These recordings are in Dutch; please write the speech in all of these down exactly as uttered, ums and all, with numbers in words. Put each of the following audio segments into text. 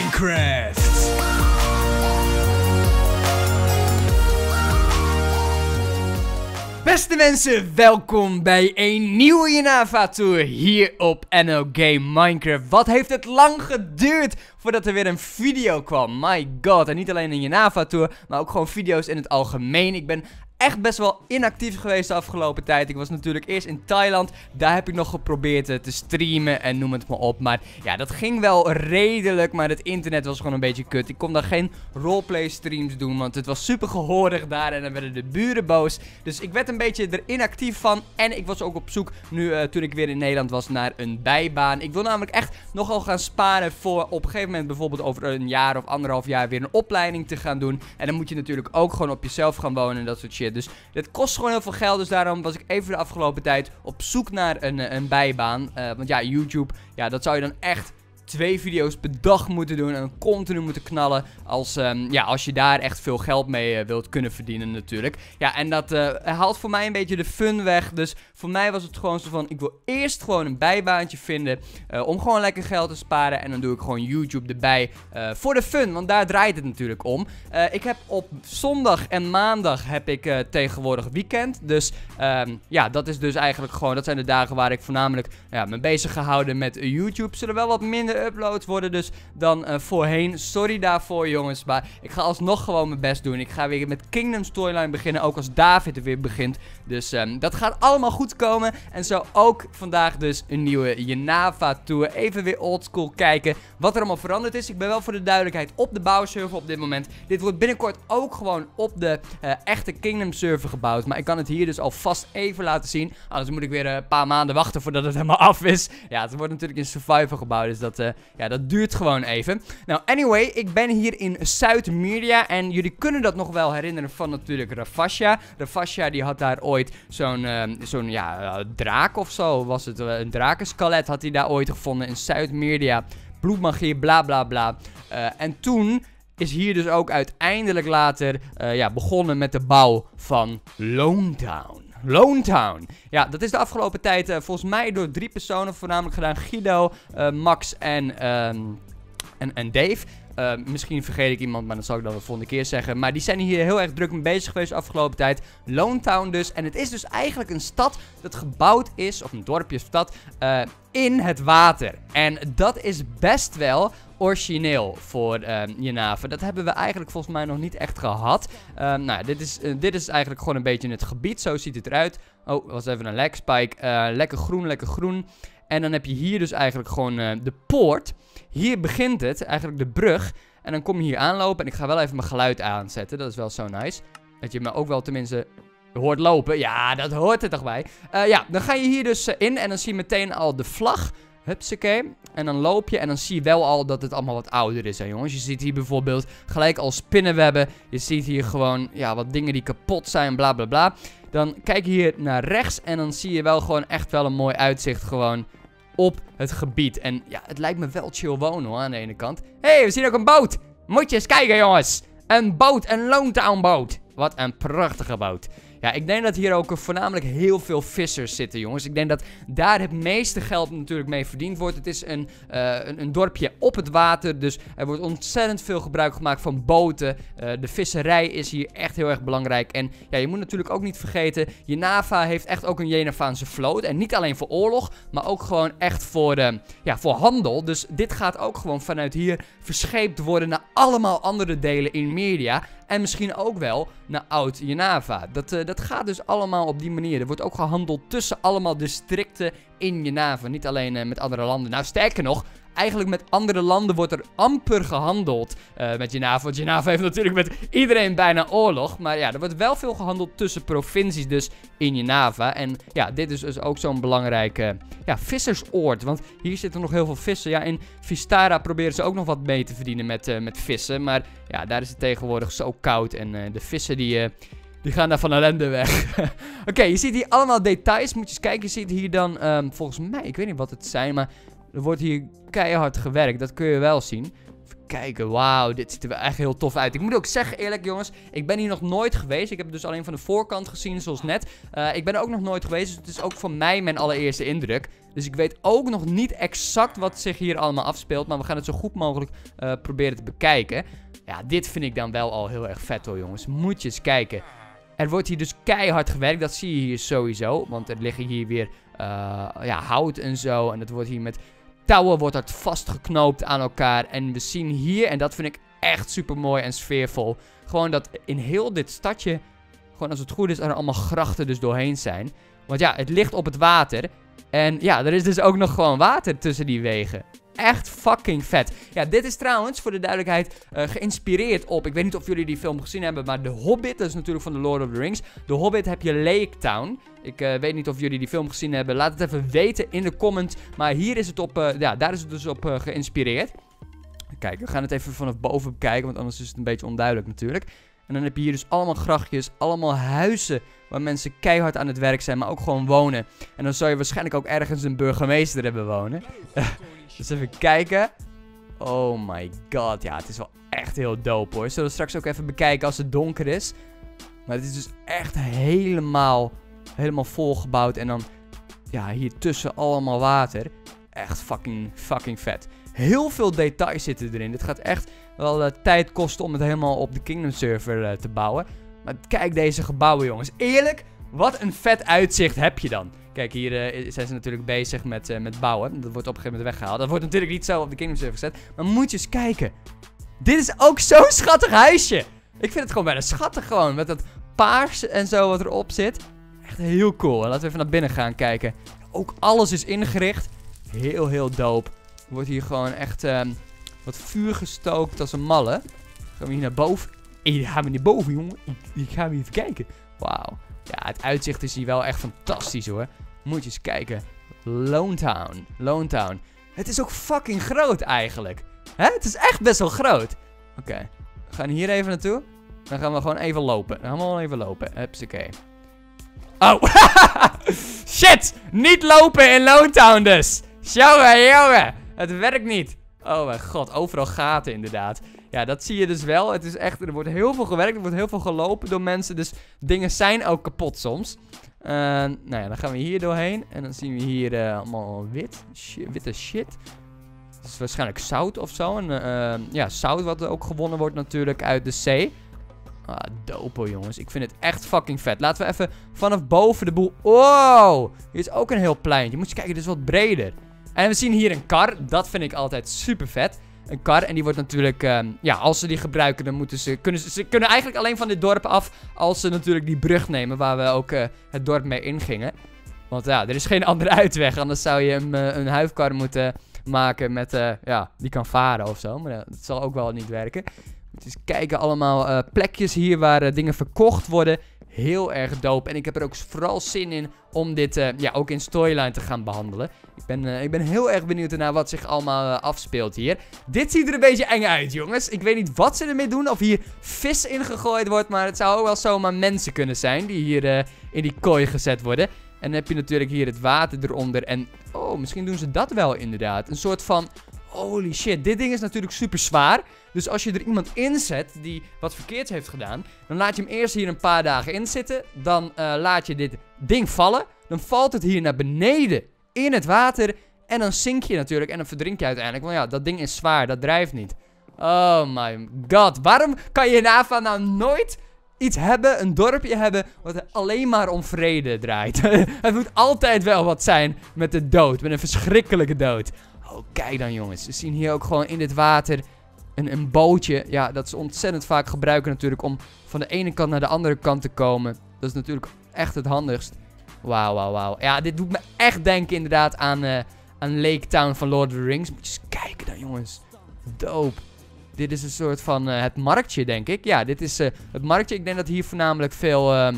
Minecraft. Beste mensen, welkom bij een nieuwe Jenava Tour hier op N O Game Minecraft. Wat heeft het lang geduurd voordat er weer een video kwam. My god, en niet alleen een Jenava Tour, maar ook gewoon video's in het algemeen. Ik ben echt best wel inactief geweest de afgelopen tijd. Ik was natuurlijk eerst in Thailand. Daar heb ik nog geprobeerd uh, te streamen en noem het maar op. Maar ja, dat ging wel redelijk. Maar het internet was gewoon een beetje kut. Ik kon daar geen roleplay streams doen. Want het was super gehoorig daar. En dan werden de buren boos. Dus ik werd een beetje er inactief van. En ik was ook op zoek nu uh, toen ik weer in Nederland was naar een bijbaan. Ik wil namelijk echt nogal gaan sparen voor op een gegeven moment bijvoorbeeld over een jaar of anderhalf jaar weer een opleiding te gaan doen. En dan moet je natuurlijk ook gewoon op jezelf gaan wonen en dat soort shit. Dus dit kost gewoon heel veel geld. Dus daarom was ik even de afgelopen tijd op zoek naar een, een bijbaan. Uh, want ja, YouTube, ja, dat zou je dan echt twee video's per dag moeten doen en continu moeten knallen als, um, ja, als je daar echt veel geld mee uh, wilt kunnen verdienen natuurlijk. Ja, en dat uh, haalt voor mij een beetje de fun weg. Dus voor mij was het gewoon zo van, ik wil eerst gewoon een bijbaantje vinden uh, om gewoon lekker geld te sparen. En dan doe ik gewoon YouTube erbij uh, voor de fun, want daar draait het natuurlijk om. Uh, ik heb op zondag en maandag heb ik uh, tegenwoordig weekend. Dus um, ja, dat is dus eigenlijk gewoon, dat zijn de dagen waar ik voornamelijk ja, me bezig gehouden met uh, YouTube. Zullen wel wat minder uploads worden dus dan uh, voorheen. Sorry daarvoor jongens, maar ik ga alsnog gewoon mijn best doen. Ik ga weer met Kingdom Storyline beginnen, ook als David er weer begint. Dus um, dat gaat allemaal goed komen. En zo ook vandaag dus een nieuwe Jenava Tour. Even weer oldschool kijken wat er allemaal veranderd is. Ik ben wel voor de duidelijkheid op de bouwserver op dit moment. Dit wordt binnenkort ook gewoon op de uh, echte Kingdom server gebouwd. Maar ik kan het hier dus alvast even laten zien. Anders moet ik weer uh, een paar maanden wachten voordat het helemaal af is. Ja, het wordt natuurlijk in survival gebouwd, dus dat... Uh, Ja, dat duurt gewoon even. Nou, anyway, ik ben hier in Zuid-Media. En jullie kunnen dat nog wel herinneren van natuurlijk Rafasha. Rafasha die had daar ooit zo'n, uh, zo'n ja, uh, draak of zo. Was het uh, een drakenskelet had hij daar ooit gevonden in Zuid-Media. Bloedmagie, bla bla bla. Uh, en toen is hier dus ook uiteindelijk later uh, ja, begonnen met de bouw van Lone Town. Lone Town. Ja, dat is de afgelopen tijd uh, volgens mij door drie personen voornamelijk gedaan. Guido, uh, Max en, um, en, en Dave. Uh, misschien vergeet ik iemand, maar dat zal ik dan de volgende keer zeggen. Maar die zijn hier heel erg druk mee bezig geweest de afgelopen tijd. Lone Town dus. En het is dus eigenlijk een stad dat gebouwd is, of een dorpje, stad, uh, in het water. En dat is best wel origineel voor uh, Jenava. Dat hebben we eigenlijk volgens mij nog niet echt gehad. Uh, nou, dit is, uh, dit is eigenlijk gewoon een beetje het gebied. Zo ziet het eruit. Oh, was even een lag spike. Uh, lekker groen, lekker groen. En dan heb je hier dus eigenlijk gewoon uh, de poort. Hier begint het, eigenlijk de brug. En dan kom je hier aanlopen. En ik ga wel even mijn geluid aanzetten. Dat is wel zo nice. Dat je me ook wel tenminste hoort lopen. Ja, dat hoort er toch bij. Uh, ja, dan ga je hier dus uh, in. En dan zie je meteen al de vlag. Hupsakee. En dan loop je en dan zie je wel al dat het allemaal wat ouder is, hè jongens. Je ziet hier bijvoorbeeld gelijk al spinnenwebben. Je ziet hier gewoon, ja, wat dingen die kapot zijn, bla bla bla. Dan kijk je hier naar rechts en dan zie je wel gewoon echt wel een mooi uitzicht gewoon op het gebied. En ja, het lijkt me wel chill wonen hoor, aan de ene kant. Hé, hey, we zien ook een boot. Moet je eens kijken jongens. Een boot, een Lone Town boot. Wat een prachtige boot. Ja, ik denk dat hier ook voornamelijk heel veel vissers zitten, jongens. Ik denk dat daar het meeste geld natuurlijk mee verdiend wordt. Het is een, uh, een, een dorpje op het water, dus er wordt ontzettend veel gebruik gemaakt van boten. Uh, de visserij is hier echt heel erg belangrijk. En ja, je moet natuurlijk ook niet vergeten, Jenava heeft echt ook een Jenavaanse vloot. En niet alleen voor oorlog, maar ook gewoon echt voor, uh, ja, voor handel. Dus dit gaat ook gewoon vanuit hier verscheept worden naar allemaal andere delen in Media. En misschien ook wel naar Oud-Jenava. Dat, uh, dat gaat dus allemaal op die manier. Er wordt ook gehandeld tussen allemaal districten in Jenava. Niet alleen uh, met andere landen. Nou, sterker nog, eigenlijk met andere landen wordt er amper gehandeld uh, met Jenava. Want Jenava heeft natuurlijk met iedereen bijna oorlog. Maar ja, er wordt wel veel gehandeld tussen provincies dus in Jenava. En ja, dit is dus ook zo'n belangrijke ja, vissersoord. Want hier zitten nog heel veel vissen. Ja, in Vistara proberen ze ook nog wat mee te verdienen met, uh, met vissen. Maar ja, daar is het tegenwoordig zo koud. En uh, de vissen die... Uh, Die gaan daar van ellende weg. Oké, okay, je ziet hier allemaal details. Moet je eens kijken. Je ziet hier dan, um, volgens mij, ik weet niet wat het zijn, maar er wordt hier keihard gewerkt. Dat kun je wel zien. Even kijken, wauw, dit ziet er wel echt heel tof uit. Ik moet ook zeggen, eerlijk jongens, ik ben hier nog nooit geweest. Ik heb het dus alleen van de voorkant gezien, zoals net. Uh, ik ben er ook nog nooit geweest, dus het is ook voor mij mijn allereerste indruk. Dus ik weet ook nog niet exact wat zich hier allemaal afspeelt. Maar we gaan het zo goed mogelijk uh, proberen te bekijken. Ja, dit vind ik dan wel al heel erg vet hoor, jongens. Moet je eens kijken. Er wordt hier dus keihard gewerkt. Dat zie je hier sowieso. Want er liggen hier weer uh, ja, hout en zo. En dat wordt hier met touwen wordt dat vastgeknoopt aan elkaar. En we zien hier, en dat vind ik echt super mooi en sfeervol. Gewoon dat in heel dit stadje, gewoon als het goed is, er allemaal grachten dus doorheen zijn. Want ja, het ligt op het water. En ja, er is dus ook nog gewoon water tussen die wegen. Echt fucking vet. Ja, dit is trouwens, voor de duidelijkheid, uh, geïnspireerd op... Ik weet niet of jullie die film gezien hebben, maar The Hobbit, dat is natuurlijk van The Lord of the Rings. The Hobbit heb je Lake Town. Ik uh, weet niet of jullie die film gezien hebben. Laat het even weten in de comments. Maar hier is het op, uh, ja, daar is het dus op uh, geïnspireerd. Kijk, we gaan het even vanaf boven bekijken, want anders is het een beetje onduidelijk natuurlijk. En dan heb je hier dus allemaal grachtjes, allemaal huizen waar mensen keihard aan het werk zijn, maar ook gewoon wonen. En dan zou je waarschijnlijk ook ergens een burgemeester hebben wonen. Dus even kijken. Oh my god, ja, het is wel echt heel dope hoor. Zullen we straks ook even bekijken als het donker is. Maar het is dus echt helemaal, helemaal volgebouwd. En dan, ja, hier tussen allemaal water. Echt fucking, fucking vet. Heel veel details zitten erin. Dit gaat echt wel uh, tijd kosten om het helemaal op de Kingdom server uh, te bouwen. Maar kijk deze gebouwen, jongens. Eerlijk, wat een vet uitzicht heb je dan. Kijk, hier uh, zijn ze natuurlijk bezig met, uh, met bouwen. Dat wordt op een gegeven moment weggehaald. Dat wordt natuurlijk niet zo op de Kingdom server gezet. Maar moet je eens kijken. Dit is ook zo'n schattig huisje. Ik vind het gewoon bijna schattig gewoon. Met dat paars en zo wat erop zit. Echt heel cool. Laten we even naar binnen gaan kijken. Ook alles is ingericht. Heel, heel dope. Er wordt hier gewoon echt um, wat vuur gestookt als een malle. Gaan we hier naar boven. Hey, gaan we naar boven, jongen. Ik, ik ga weer even kijken. Wauw. Ja, het uitzicht is hier wel echt fantastisch, hoor. Moet je eens kijken. Lone Town. Lone Town. Het is ook fucking groot, eigenlijk. Hè? Het is echt best wel groot. Oké. Okay. We gaan hier even naartoe. Dan gaan we gewoon even lopen. Dan gaan we gewoon even lopen. Hupsakee. Oh. Shit. Niet lopen in Lone Town dus. Jongen, jongen. Het werkt niet. Oh mijn god, overal gaten inderdaad. Ja, dat zie je dus wel. Het is echt, er wordt heel veel gewerkt, er wordt heel veel gelopen door mensen. Dus dingen zijn ook kapot soms. Uh, nou ja, dan gaan we hier doorheen. En dan zien we hier uh, allemaal wit. Shit, witte shit. Dat is waarschijnlijk zout of zo. En uh, ja, zout wat ook gewonnen wordt natuurlijk uit de zee. Ah, dope jongens. Ik vind het echt fucking vet. Laten we even vanaf boven de boel... Wow! Hier is ook een heel pleintje. Moet je kijken, dit is wat breder. En we zien hier een kar. Dat vind ik altijd super vet. Een kar. En die wordt natuurlijk... Um, ja, als ze die gebruiken, dan moeten ze... Kunnen ze, ze kunnen eigenlijk alleen van dit dorp af... Als ze natuurlijk die brug nemen... Waar we ook uh, het dorp mee ingingen. Want ja, er is geen andere uitweg. Anders zou je een, uh, een huifkar moeten maken met... Uh, ja, die kan varen of zo. Maar uh, dat zal ook wel niet werken. Dus kijken allemaal uh, plekjes hier waar uh, dingen verkocht worden. Heel erg dope. En ik heb er ook vooral zin in om dit uh, ja, ook in storyline te gaan behandelen. Ik ben, uh, ik ben heel erg benieuwd naar wat zich allemaal uh, afspeelt hier. Dit ziet er een beetje eng uit, jongens. Ik weet niet wat ze ermee doen. Of hier vis ingegooid wordt. Maar het zou ook wel zomaar mensen kunnen zijn die hier uh, in die kooi gezet worden. En dan heb je natuurlijk hier het water eronder. En oh, misschien doen ze dat wel inderdaad. Een soort van... Holy shit, dit ding is natuurlijk super zwaar. Dus als je er iemand inzet die wat verkeerd heeft gedaan, dan laat je hem eerst hier een paar dagen inzitten. Dan uh, laat je dit ding vallen. Dan valt het hier naar beneden in het water. En dan zink je natuurlijk en dan verdrink je uiteindelijk. Want ja, dat ding is zwaar, dat drijft niet. Oh my god, waarom kan je in Ava nou nooit iets hebben, een dorpje hebben, wat alleen maar om vrede draait? Het moet altijd wel wat zijn met de dood, met een verschrikkelijke dood. Oh, kijk dan jongens. We zien hier ook gewoon in dit water een, een bootje. Ja, dat ze ontzettend vaak gebruiken natuurlijk om van de ene kant naar de andere kant te komen. Dat is natuurlijk echt het handigst. Wauw, wauw, wauw. Ja, dit doet me echt denken inderdaad aan, uh, aan Lake Town van Lord of the Rings. Moet je eens kijken dan jongens. Dope. Dit is een soort van uh, het marktje denk ik. Ja, dit is uh, het marktje. Ik denk dat hier voornamelijk veel, uh,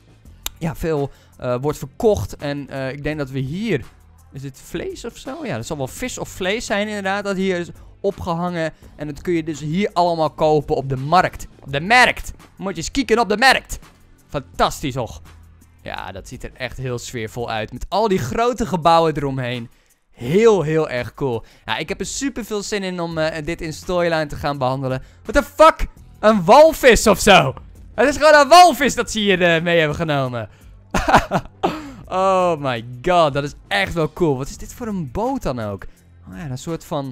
ja, veel uh, wordt verkocht. En uh, ik denk dat we hier... Is dit vlees of zo? Ja, dat zal wel vis of vlees zijn inderdaad. Dat hier is opgehangen. En dat kun je dus hier allemaal kopen op de markt. Op de markt. Moet je eens kijken op de markt. Fantastisch hoor. Ja, dat ziet er echt heel sfeervol uit. Met al die grote gebouwen eromheen. Heel, heel erg cool. Ja, ik heb er super veel zin in om uh, dit in storyline te gaan behandelen. What the fuck? Een walvis of zo. Het is gewoon een walvis dat ze hier uh, mee hebben genomen. Oh my god, dat is echt wel cool. Wat is dit voor een boot dan ook? Oh ja, een soort van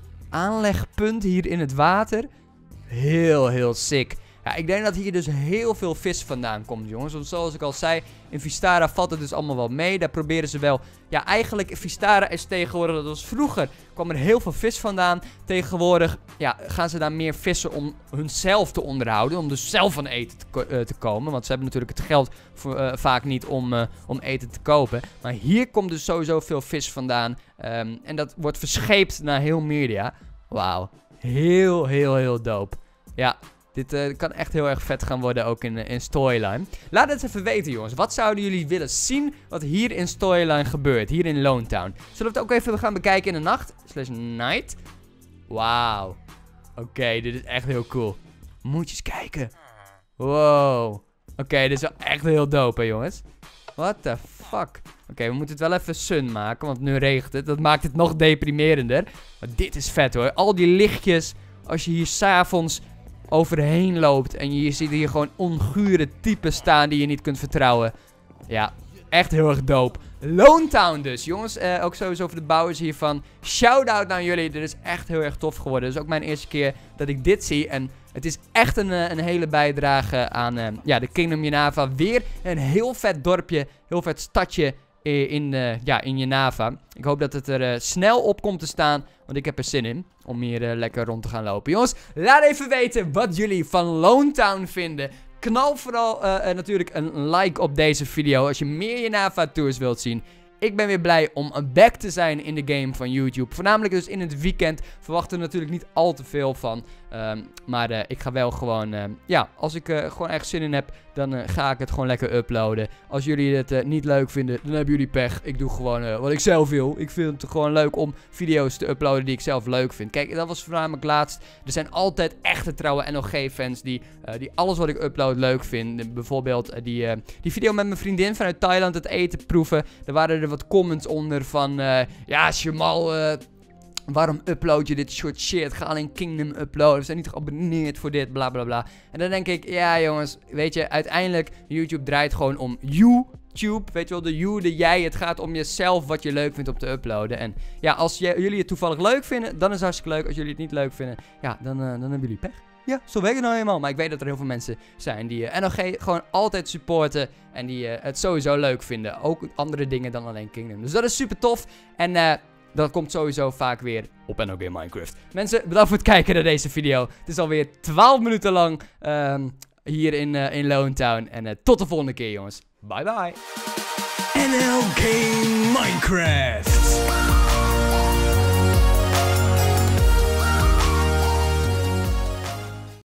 aanlegpunt hier in het water. Heel, heel sick. Ja, ik denk dat hier dus heel veel vis vandaan komt, jongens. Want zoals ik al zei, in Vistara valt het dus allemaal wel mee. Daar proberen ze wel... Ja, eigenlijk, Vistara is tegenwoordig... Dat was vroeger, kwam er heel veel vis vandaan. Tegenwoordig, ja, gaan ze daar meer vissen om hunzelf te onderhouden. Om dus zelf van eten te, ko uh, te komen. Want ze hebben natuurlijk het geld voor, uh, vaak niet om, uh, om eten te kopen. Maar hier komt dus sowieso veel vis vandaan. Um, en dat wordt verscheept naar heel Media. Wauw. Heel, heel, heel dope. Ja... Dit uh, kan echt heel erg vet gaan worden, ook in, uh, in storyline. Laat het even weten, jongens. Wat zouden jullie willen zien wat hier in storyline gebeurt? Hier in Lone Town. Zullen we het ook even gaan bekijken in de nacht? Slash night. Wauw. Oké, okay, dit is echt heel cool. Moet je eens kijken. Wow. Oké, okay, dit is wel echt heel dope, hè, jongens. What the fuck? Oké, okay, we moeten het wel even sun maken, want nu regent het. Dat maakt het nog deprimerender. Maar dit is vet, hoor. Al die lichtjes, als je hier s'avonds... overheen loopt en je ziet hier gewoon ongure typen staan die je niet kunt vertrouwen. Ja, echt heel erg dope. Lone Town dus, jongens. Uh, ook sowieso voor de bouwers hiervan. Shout-out naar jullie. Dit is echt heel erg tof geworden. Dit is ook mijn eerste keer dat ik dit zie. En het is echt een, een hele bijdrage aan uh, ja, de Kingdom Jenava. Weer een heel vet dorpje, heel vet stadje in, uh, ja, in Jenava. Ik hoop dat het er uh, snel op komt te staan. Want ik heb er zin in om hier uh, lekker rond te gaan lopen. Jongens, laat even weten wat jullie van Lone Town vinden. Knal vooral uh, uh, natuurlijk een like op deze video als je meer Jenava tours wilt zien. Ik ben weer blij om back te zijn in de game van YouTube. Voornamelijk dus in het weekend. Verwachten er natuurlijk niet al te veel van. Um, maar uh, ik ga wel gewoon... Uh, ja, als ik uh, gewoon echt zin in heb, dan uh, ga ik het gewoon lekker uploaden. Als jullie het uh, niet leuk vinden, dan hebben jullie pech. Ik doe gewoon uh, wat ik zelf wil. Ik vind het gewoon leuk om video's te uploaden die ik zelf leuk vind. Kijk, dat was voornamelijk laatst. Er zijn altijd echte trouwe N O G-fans die, uh, die alles wat ik upload leuk vinden. Bijvoorbeeld uh, die, uh, die video met mijn vriendin vanuit Thailand het eten proeven. Daar waren er wat comments onder van... Uh, ja, Jamal... Uh, waarom upload je dit soort shit? Ga alleen Kingdom uploaden. We zijn niet geabonneerd voor dit, bla bla bla. En dan denk ik, ja jongens, weet je, uiteindelijk, YouTube draait gewoon om YouTube. Weet je wel, de you, de jij. Het gaat om jezelf, wat je leuk vindt om te uploaden. En ja, als je, jullie het toevallig leuk vinden, dan is het hartstikke leuk. Als jullie het niet leuk vinden, ja, dan, uh, dan hebben jullie pech. Ja, zo werkt het nou eenmaal. Maar ik weet dat er heel veel mensen zijn die uh, N O G gewoon altijd supporten. En die uh, het sowieso leuk vinden. Ook andere dingen dan alleen Kingdom. Dus dat is super tof. En eh... Uh, dat komt sowieso vaak weer op N O G Minecraft. Mensen, bedankt voor het kijken naar deze video. Het is alweer twaalf minuten lang um, hier in, uh, in Lone Town. En uh, tot de volgende keer, jongens. Bye bye. N O G Minecraft.